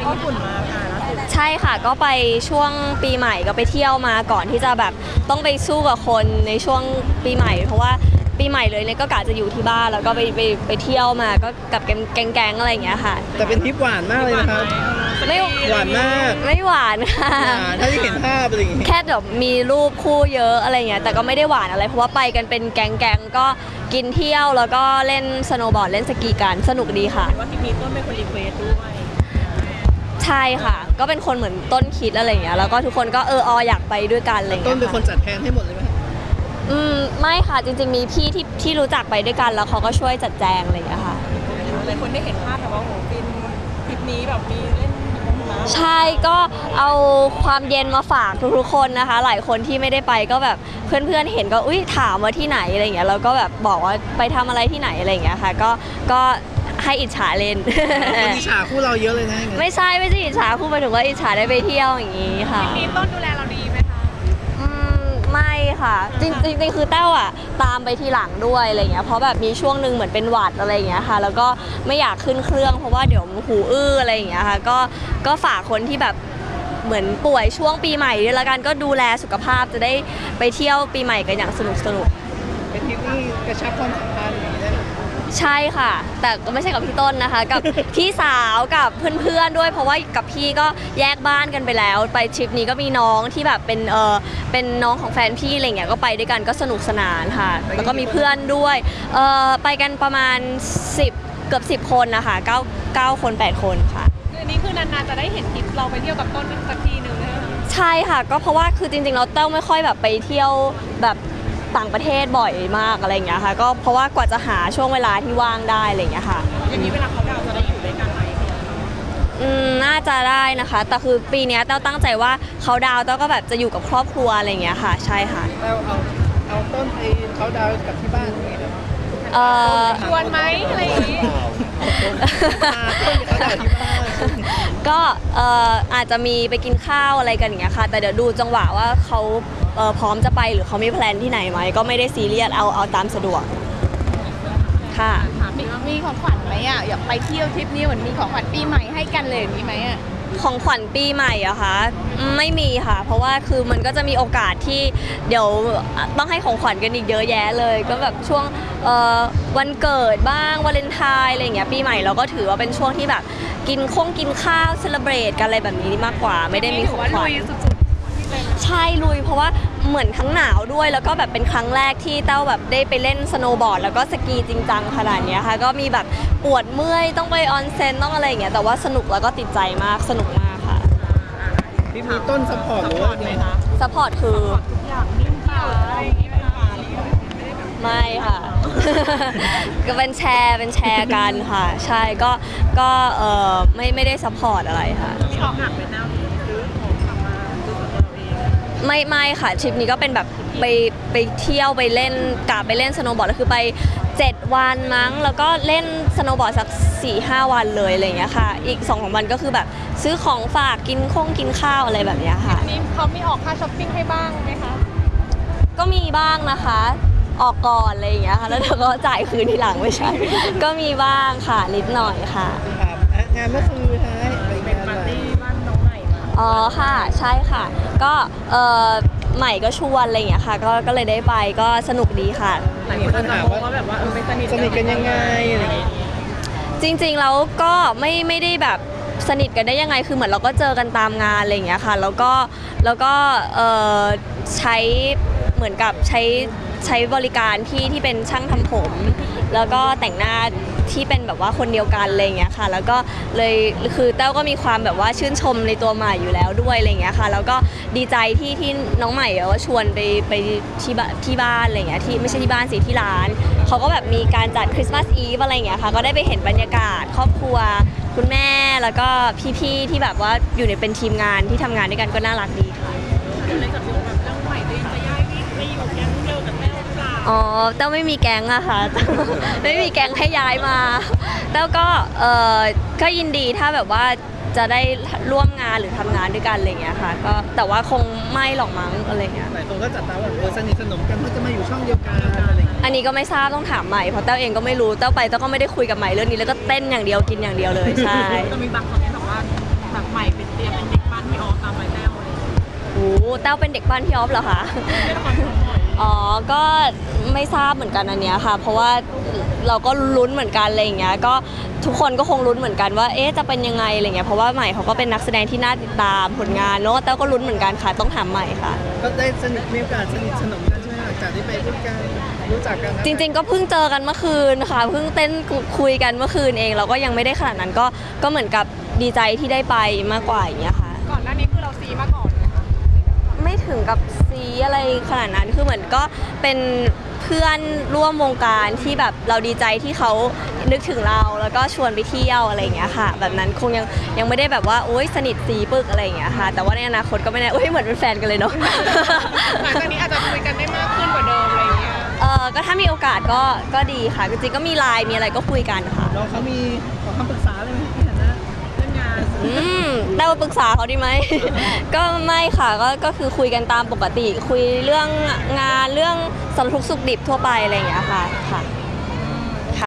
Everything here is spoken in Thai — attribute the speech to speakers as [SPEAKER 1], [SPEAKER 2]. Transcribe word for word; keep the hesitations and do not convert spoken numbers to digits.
[SPEAKER 1] ญี่ปุ่นมาค่ะล่าสุด
[SPEAKER 2] ใช่ค่ะก็ไปช่วงปีใหม่ก็ไปเที่ยวมาก่อนที่จะแบบต้องไปสู้กับคนในช่วงปีใหม่เพราะว่าปีใหม่เลยเนี่ยก็กะจะอยู่ที่บ้านแล้วก็ไปไปไปเที่ยวมาก็กับแก๊งๆอะไรอย่างเงี้ยค่ะ
[SPEAKER 3] แต่เป็นทริปหวานมากเลยนะครับ
[SPEAKER 2] ไม่
[SPEAKER 3] หวานมาก
[SPEAKER 2] ไม่หวานค่ะ
[SPEAKER 3] ถ้าที่เห็นภาพอะไรอย่างงี้
[SPEAKER 2] แค่แบบมีรูปคู่เยอะอะไรเงี้ยแต่ก็ไม่ได้หวานอะไรเพราะว่าไปกันเป็นแก๊งๆก็กินเที่ยวแล้วก็เล่นสโนว์บอร์ดเล่นสกีกันสนุกดีค่ะ
[SPEAKER 1] ว่าที่มีต้นเป็นคนรีเควสด้วย
[SPEAKER 2] ใช่ค่ะก็เป็นคนเหมือนต้นคิดอะไรอย่างเงี้ยแล้วก็ทุกคนก็เออออยากไปด้วยกันอะไรเงี้ย
[SPEAKER 3] ต้นเป็นคนจัดแทนให้หมดเลยไหม
[SPEAKER 2] อืมไม่ค่ะจริงๆมีพี่ที่ที่รู้จักไปด้วยกันแล้วเขาก็ช่วยจัดแจงอะไรอย่างเงี้ยค่ะ
[SPEAKER 1] หลายคนได้เห็นภาพแต่ว่าโหเป็นทริปนี้แบบมีเล่น
[SPEAKER 2] ใช่ก็เอาความเย็นมาฝากทุกๆคนนะคะหลายคนที่ไม่ได้ไปก็แบบเพื่อนๆเห็นก็อุ้ยถามว่าที่ไหนอะไรอย่างเงี้ยแล้วก็แบบบอกว่าไปทำอะไรที่ไหนอะไรอย่างเงี้ยค่ะก็ก็ให้อิจฉาเล่น
[SPEAKER 3] อิจฉาคู่เราเยอะเลยนะ
[SPEAKER 2] ไม่ใช่ไม่ใช่อิจฉาคู่หมายถึงว่าอิจฉาได้ไปเที่ยวอย่างงี้ค่ะ
[SPEAKER 1] มีต้นดูแลเราดีไหมคะ
[SPEAKER 2] อืมไม่ค่ะจริงจริงคือแต้วอะตามไปทีหลังด้วยอะไรเงี้ยเพราะแบบมีช่วงหนึ่งเหมือนเป็นหวัดอะไรอย่างเงี้ยค่ะแล้วก็ไม่อยากขึ้นเครื่องเพราะว่าเดี๋ยวหูอื้ออะไรอย่างเงี้ยค่ะก็ก็ฝากคนที่แบบเหมือนป่วยช่วงปีใหม่ด้วยละกันก็ดูแลสุขภาพจะได้ไปเที่ยวปีใหม่กันอย่างสนุกสนุก
[SPEAKER 3] เป็นทริปที่กระชับความสัมพันธ์อย่างนี้ได้
[SPEAKER 2] ใช่ค่ะแต่ก็ไม่ใช่กับพี่ต้นนะคะกับพี่สาวกับเพื่อนๆด้วยเพราะว่ากับพี่ก็แยกบ้านกันไปแล้วไปทริปนี้ก็มีน้องที่แบบเป็นเออเป็นน้องของแฟนพี่อะไรเงี้ยก็ไปด้วยกันก็สนุกสนานค่ะแล้วก็มีเพื่อนด้วยเออไปกันประมาณสิบเกือบสิบคนนะคะเก้าเก้าคนแปดคนค่ะ
[SPEAKER 1] คือนี้คือนานๆจะได้เห็นทริปเราไปเที่ยวกับต้นสักทีหนึ่งนะคะ
[SPEAKER 2] ใช่ค่ะก็เพราะว่าคือจริงๆเราเต้าไม่ค่อยแบบไปเที่ยวแบบต่างประเทศบ่อยมากอะไรอย่างเงี้ยค่ะก็เพราะว่ากว่าจะหาช่วงเวลาที่ว่างได้อะไรอย่างเงี้ยค่ะ
[SPEAKER 1] อย่างนี้เวลาเขาดาวจะได้อยู่ด้วยกันไหม
[SPEAKER 2] อืมน่าจะได้นะคะแต่คือปีนี้เต้าตั้งใจว่าเขาดาวเต้าก็แบบจะอยู่กับครอบครัวอะไรอย่างเงี้ยค่ะใช่ค่ะ
[SPEAKER 3] เต้าเอาเอาต้นไปเขาดาวกับที่บ้านอย่างเงี้ย
[SPEAKER 2] เอ่อ
[SPEAKER 1] ชวนไหมอะไรอย่างงี้
[SPEAKER 2] ก็เอ่ออาจจะมีไปกินข้าวอะไรกันอย่างเงี้ยค่ะแต่เดี๋ยวดูจังหวะว่าเขาเอ่อพร้อมจะไปหรือเขามีแพลนที่ไหนไหมก็ไม่ได้ซีเรียสเอาเอาตามสะดวกค่ะ
[SPEAKER 1] มีมีของขวัญไหมอ่ะอยากไปเที่ยวทริปนี้เหมือนมีของขวัญปีใหม่ให้กันเลยมีไหมอ่ะ
[SPEAKER 2] ของขวัญปีใหม่อะคะไม่มีค่ะเพราะว่าคือมันก็จะมีโอกาสที่เดี๋ยวต้องให้ของขวัญกันอีกเยอะแยะเลยก็แบบช่วงวันเกิดบ้างวาเลนไทน์อะไรอย่างเงี้ยปีใหม่เราก็ถือว่าเป็นช่วงที่แบบกินคงกินข้าวเซเลบรตกันอะไรแบบนี้มากกว่าไม่ได้มีของขวัญใช่ลุยเพราะว่าเหมือนทั้งหนาวด้วยแล้วก็แบบเป็นครั้งแรกที่เต้าแบบได้ไปเล่นสโนว์บอร์ดแล้วก็สกีจริงจังขนาดนี้ค่ะก็มีแบบปวดเมื่อยต้องไปออนเซ็นต้องอะไรอย่างเงี้ยแต่ว่าสนุกแล้วก็ติดใจมากสนุกมากค่ะ
[SPEAKER 3] ที่มีต้นซัพพอร์ตหรือว่าไงคะ
[SPEAKER 2] ซัพพอร์ตคือ
[SPEAKER 1] อย่างนิ่งเปล่าอะไรอย่างงี้ไหมคะ
[SPEAKER 2] ไม่ค่ะก็เป็นแชร์เป็นแชร์กันค่ะใช่ก็ก็เออไม่ไม่ได้ซัพพอร์ตอะไรค่ะ
[SPEAKER 1] ชอบหนักเป็นแนวซื้อของกลับมาซื้อของเราเอง
[SPEAKER 2] ไม่ไม่ค่ะทริปนี้ก็เป็นแบบไปไปเที่ยวไปเล่นกะไปเล่นสโนว์บอร์ดแล้วคือไปเจ็ดวันมั้งแล้วก็เล่นสโนว์บอร์ดสัก สี่ห้า วันเลยอะไรอย่างเงี้ยค่ะอีก สองถึงสาม วันก็คือแบบซื้อของฝากกินคงกินข้าวอะไรแบบเนี้ยค่ะ
[SPEAKER 1] นี่เขามีออกค่าช้อปปิ้งให้บ้างไหมคะ
[SPEAKER 2] ก็มีบ้างนะคะออกก่อนอะไรอย่างเงี้ยค่ะแล้วเดี๋ยวก็จ่ายคืนทีหลังไม่ใช่ก็มีบ้างค่ะนิดหน่อยค่ะ
[SPEAKER 3] งานเมื่อคืนท้าย
[SPEAKER 1] เป็นปาร์ตี้บ้านน้องใหม่มา
[SPEAKER 2] อ๋อค่ะใช่ค่ะก็เออใหม่ก็ชวนอะไรอย่างเงี้ยค่ะก็ก็เลยได้ไปก็สนุกดีค่ะ
[SPEAKER 1] หลายคนจะมองว่าแบบว่าเออไปสนิท
[SPEAKER 3] สนิทกันยังไงอะไรอย่างเงี้ย
[SPEAKER 2] จริงๆแล้วก็ไม่ไม่ได้แบบสนิทกันได้ยังไงคือเหมือนเราก็เจอกันตามงานอะไรอย่างเงี้ยค่ะแล้วก็แล้วก็เออใช้เหมือนกับใช้ใช้บริการที่ที่เป็นช่างทำผมแล้วก็แต่งหน้าที่เป็นแบบว่าคนเดียวกันอะไรอย่างเงี้ยค่ะแล้วก็เลยคือเต้าก็มีความแบบว่าชื่นชมในตัวใหม่อยู่แล้วด้วยอะไรอย่างเงี้ยค่ะแล้วก็ดีใจที่ที่น้องใหม่ว่าชวนไปไปที่บ้านที่บ้านอะไรอย่างเงี้ยที่ไม่ใช่ที่บ้านสิที่ร้านเขาก็แบบมีการจัดคริสต์มาสอีฟอะไรอย่างเงี้ยค่ะก็ได้ไปเห็นบรรยากาศครอบครัวคุณแม่แล้วก็พี่ๆที่แบบว่าอยู่ในเป็นทีมงานที่ทำงานด้วยกันก็น่ารักดีค่ะ
[SPEAKER 1] อะไรกับแบบเรื่องใหม่ตัวเองจะย้ายไปอยู่แก๊งเดียวกับแม่หรือเปล่า
[SPEAKER 2] อ๋อเต้าไม่มีแก๊งอะค่ะไม่มีแก๊งให้ย้ายมาเต้าก็เออก็ยินดีถ้าแบบว่าจะได้ร่วมงานหรือทำงานด้วยกันอะไรอย่างเงี้ยค่ะก็แต่ว่าคงไม่หรอกมั้งอะไรเงี้ย
[SPEAKER 3] หลายคนก็จัดตาว่าเออสนิทสนมกันเพราะจะมาอยู่ช่องเดียวกันอะไรอย่างเงี้ย
[SPEAKER 2] อันนี้ก็ไม่ทราบต้องถามใหม่เพราะเต้าเองก็ไม่รู้เต้าไปเต้าก็ไม่ได้คุยกับใหม่เรื่องนี้แล้วก็เต้นอย่างเดียวกินอย่างเดียวเลยใช่
[SPEAKER 1] ก็มีบางคอมเมนต์บอกว่า
[SPEAKER 4] แบบใหม่เป็นเตรียมเป็นเด็กบ้านพี่ออฟตามรายแต้วเลย
[SPEAKER 2] โอ้แต้วเป็นเด็กบ้านพี่ออฟเหรอคะ
[SPEAKER 4] เล่นละครสองบ่อย
[SPEAKER 2] อ๋อ ก็ไม่ทราบเหมือนกันอันเนี้ยค่ะ เพราะว่าเราก็ลุ้นเหมือนกันอะไรอย่างเงี้ย ก็ทุกคนก็คงลุ้นเหมือนกันว่า เอ๊ะ จะเป็นยังไงอะไรเงี้ย เพราะว่าใหม่เขาก็เป็นนักแสดงที่น่าติดตามผลงานเนอะแต่ก็ลุ้นเหมือนกันค่ะ ต้องถามใหม่ค่ะ
[SPEAKER 3] ก็ได้สนิทมีโอกาสสนิทสนมกันใช่ไหมหลังจากที่ไปด้วยกันรู้จักกันนะ
[SPEAKER 2] จริงๆ ก็เพิ่งเจอกันเมื่อคืนค่ะ เพิ่งเต้นคุยกันเมื่อคืนเอง เราก็ยังไม่ได้ขนาดนั้น ก็ ก็เหมือนกับดีใจที่ได้ไปมากกว่าอย่างเงี้ยค่ะ
[SPEAKER 4] ก่อนหน้านี้คือเราซีมาก่อนไหมคะ
[SPEAKER 2] ไม่ถึงกับซีอะไรขนาดนั้น คือเหมือนก็เป็นเพื่อนร่วมวงการที่แบบเราดีใจที่เขานึกถึงเราแล้วก็ชวนไปเที่ยวอะไรอย่างเงี้ยค่ะ แบบนั้นคงยังยังไม่ได้แบบว่าโอ๊ยสนิทซีปึกอะไรอย่างเงี้ยค่ะ แต่ว่าในอนาคตก็ไม่แน่โอ๊ยเหมือนเป็นแฟนกันเลยเนาะ
[SPEAKER 4] หลังจากนี้อาจจะคุยกันได้มากขึ้นกว่าเดิมอะไรอย่างเงี้ย
[SPEAKER 2] เออก็ถ้ามีโอกาสก็ก็ดีค่ะ จริงๆก็มีไลน์มีอะไรก็คุยกันค่ะ
[SPEAKER 3] เราเขามีขอคำปรึกษาอะไรไหมพี่หันนะ
[SPEAKER 4] เรื่องงาน
[SPEAKER 2] อืมได้มาปรึกษาเขาดีไหม ก็ไม่ค่ะก็ก็คือคุยกันตามปกติ คุยเรื่องงานเรื่องสารทุกข์สุขดิบทั่วไปอะไรอย่างเงี้ยค่ะค่ะ